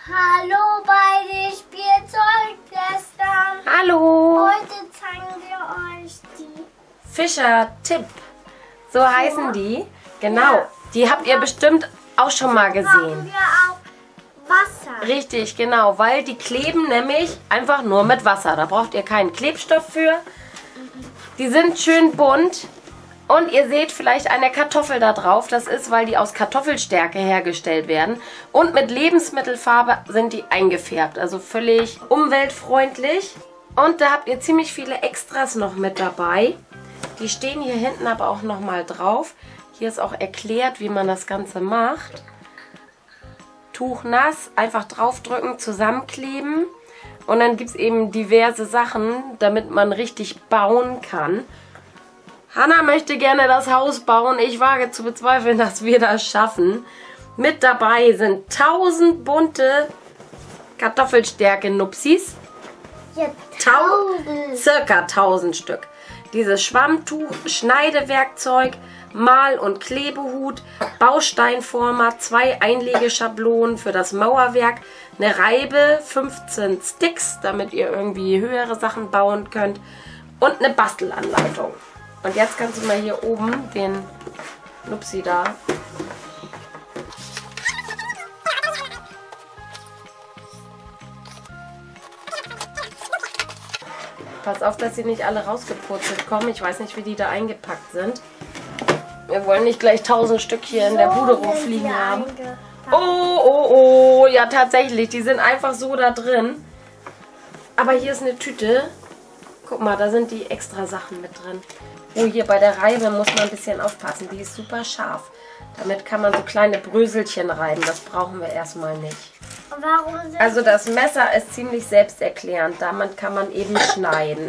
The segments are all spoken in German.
Hallo bei den Spielzeuglästern. Hallo. Heute zeigen wir euch die Fischer-Tipp. So heißen die. Genau. Ja. Die habt ihr bestimmt auch schon mal brauchen gesehen. wir auch Wasser. Richtig, genau. Weil die kleben nämlich einfach nur mit Wasser. Da braucht ihr keinen Klebstoff für. Die sind schön bunt. Und ihr seht vielleicht eine Kartoffel da drauf. Das ist, weil die aus Kartoffelstärke hergestellt werden. Und mit Lebensmittelfarbe sind die eingefärbt. Also völlig umweltfreundlich. Und da habt ihr ziemlich viele Extras noch mit dabei. Die stehen hier hinten aber auch nochmal drauf. Hier ist auch erklärt, wie man das Ganze macht. Tuch nass, einfach draufdrücken, zusammenkleben. Und dann gibt es eben diverse Sachen, damit man richtig bauen kann. Hanna möchte gerne das Haus bauen. Ich wage zu bezweifeln, dass wir das schaffen. Mit dabei sind 1000 bunte Kartoffelstärke-Nupsis. Ja, 1000. Circa 1000 Stück. Dieses Schwammtuch, Schneidewerkzeug, Mal- und Klebehut, Bausteinformer, 2 Einlegeschablonen für das Mauerwerk, eine Reibe, 15 Sticks, damit ihr irgendwie höhere Sachen bauen könnt und eine Bastelanleitung. Und jetzt kannst du mal hier oben den Nupsi da. Pass auf, dass sie nicht alle rausgepurzelt kommen. Ich weiß nicht, wie die da eingepackt sind. Wir wollen nicht gleich 1000 Stück hier in der Bude rumfliegen haben. Oh, oh, oh. Ja, tatsächlich. Die sind einfach so da drin. Aber hier ist eine Tüte. Guck mal, da sind die extra Sachen mit drin. Oh, hier bei der Reibe muss man ein bisschen aufpassen. Die ist super scharf. Damit kann man so kleine Bröselchen reiben. Das brauchen wir erstmal nicht. Warum sind Also das Messer ist ziemlich selbsterklärend. Damit kann man eben schneiden.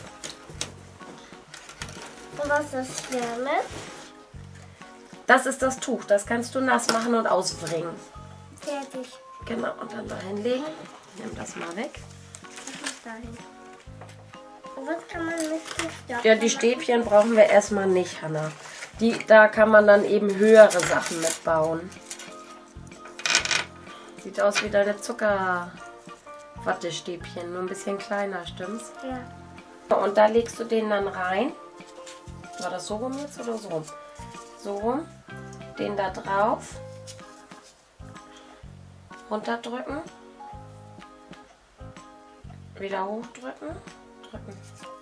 Und was ist hier mit? Das ist das Tuch. Das kannst du nass machen und ausbringen. Fertig. Genau, und dann da hinlegen. Nimm das mal weg. Was ist dahin? Und was kann man mit Stift? Ja, die Stäbchen brauchen wir erstmal nicht, Hanna. Da kann man dann eben höhere Sachen mitbauen. Sieht aus wie deine Zuckerwattestäbchen, nur ein bisschen kleiner, stimmt's? Ja. Und da legst du den dann rein. War das so rum jetzt oder so rum? So rum. Den da drauf. Runterdrücken. Wieder hochdrücken. Drücken.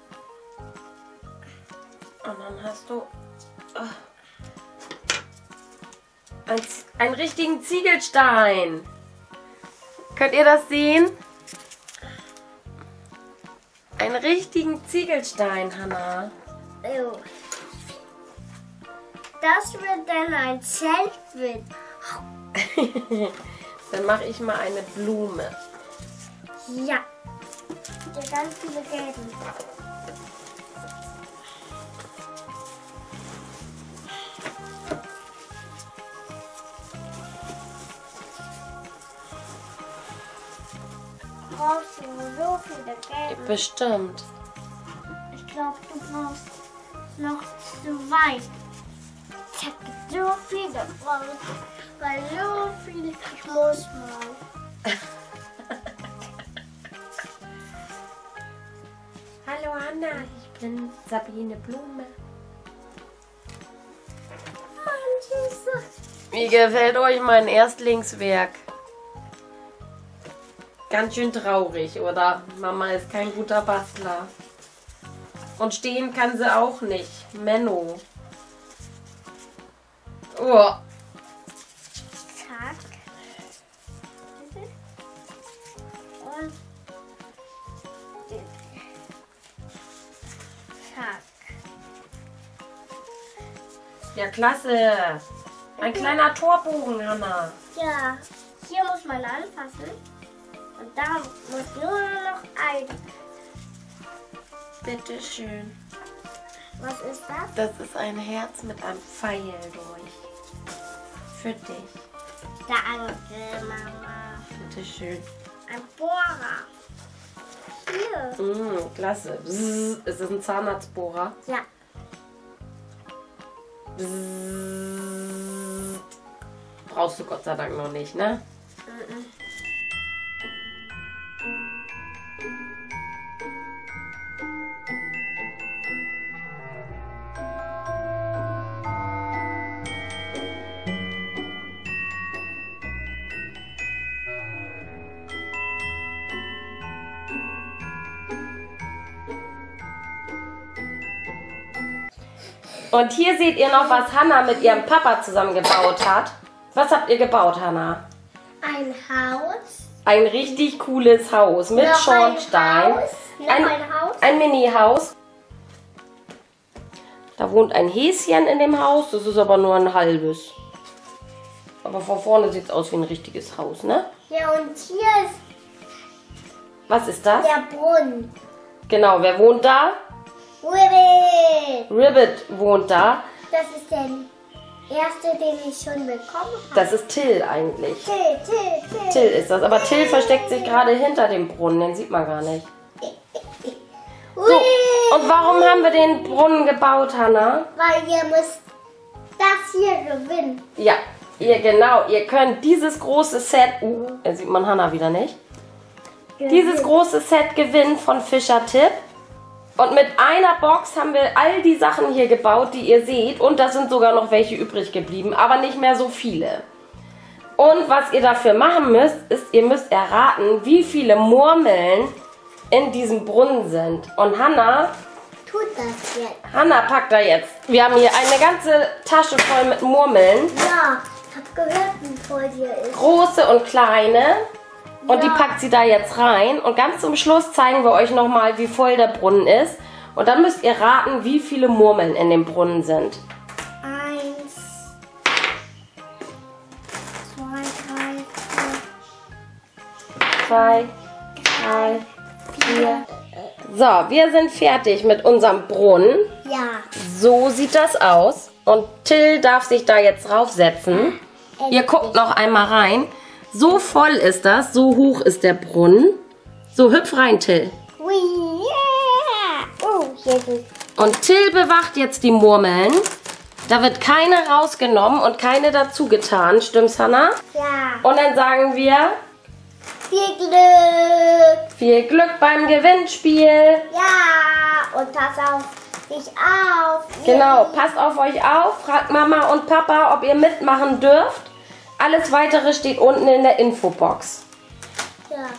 Und dann hast du einen richtigen Ziegelstein. Könnt ihr das sehen? Einen richtigen Ziegelstein, Hanna. Oh. Das wird dann ein Zelt. Dann mache ich mal eine Blume. Ja. Der ganz viele Gelben. Brauchst du so viele Gelben? Bestimmt. Ich glaube, du brauchst noch 2. Ich habe so viele gebraucht. Weil so viele. Ich muss mal. Hallo Hanna, ich bin Sabine Blume. Wie gefällt euch mein Erstlingswerk? Ganz schön traurig, oder? Mama ist kein guter Bastler. Und stehen kann sie auch nicht. Menno. Oh. Zack. Und zack. Ja, klasse. Ein kleiner Torbogen, Hanna. Ja, hier muss man anfassen. Und da muss nur noch ein. Bitte schön. Was ist das? Das ist ein Herz mit einem Pfeil durch. Für dich. Danke, Mama. Bitte schön. Ein Bohrer. Hier. Klasse. Bzzz. Ist das ein Zahnarztbohrer? Ja. Bzzz. Brauchst du Gott sei Dank noch nicht, ne? Und hier seht ihr noch, was Hannah mit ihrem Papa zusammen gebaut hat. Was habt ihr gebaut, Hannah? Ein Haus. Ein richtig cooles Haus mit Noch Schornstein. ein Haus. Ein Mini-Haus. Da wohnt ein Häschen in dem Haus. Das ist aber nur ein halbes. Aber von vorne sieht es aus wie ein richtiges Haus, ne? Ja, und hier ist Was ist das? der Brunnen. Genau, wer wohnt da? Ribbit. Ribbit wohnt da. Das ist der erste, den ich schon bekommen habe. Das ist Till eigentlich. Till. Till ist das. Aber Till versteckt sich gerade hinter dem Brunnen. Den sieht man gar nicht. So, und warum haben wir den Brunnen gebaut, Hannah? Weil ihr müsst das hier gewinnen. Ja, ihr könnt dieses große Set, jetzt sieht man Hannah wieder nicht, dieses große Set gewinnen von Fischer Tipp. Und mit einer Box haben wir all die Sachen hier gebaut, die ihr seht. Und da sind sogar noch welche übrig geblieben, aber nicht mehr so viele. Und was ihr dafür machen müsst, ist, ihr müsst erraten, wie viele Murmeln in diesem Brunnen sind. Und Hannah packt da jetzt. Wir haben hier eine ganze Tasche voll mit Murmeln. Ja, ich habe gehört, wie voll hier ist. Große und kleine. Und die Ja. packt sie da jetzt rein. Und ganz zum Schluss zeigen wir euch nochmal, wie voll der Brunnen ist. Und dann müsst ihr raten, wie viele Murmeln in dem Brunnen sind. 1, 2, 3, 2, 3, 4. So, wir sind fertig mit unserem Brunnen. Ja. So sieht das aus. Und Till darf sich da jetzt draufsetzen. Ihr guckt noch einmal rein. So voll ist das, so hoch ist der Brunnen. So, hüpf rein, Till. Ui, yeah. Oh, hier ist Und Till bewacht jetzt die Murmeln. Da wird keine rausgenommen und keine dazu getan. Stimmt's, Hannah? ja. Und dann sagen wir, Viel Glück. viel Glück beim Gewinnspiel. Ja. Und pass auf dich auf. Genau, passt auf euch auf. Fragt Mama und Papa, ob ihr mitmachen dürft. Alles Weitere steht unten in der Infobox. Ja.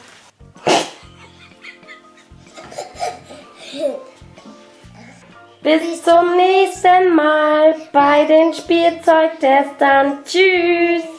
Bis zum nächsten Mal bei den Spielzeugtestern. Tschüss.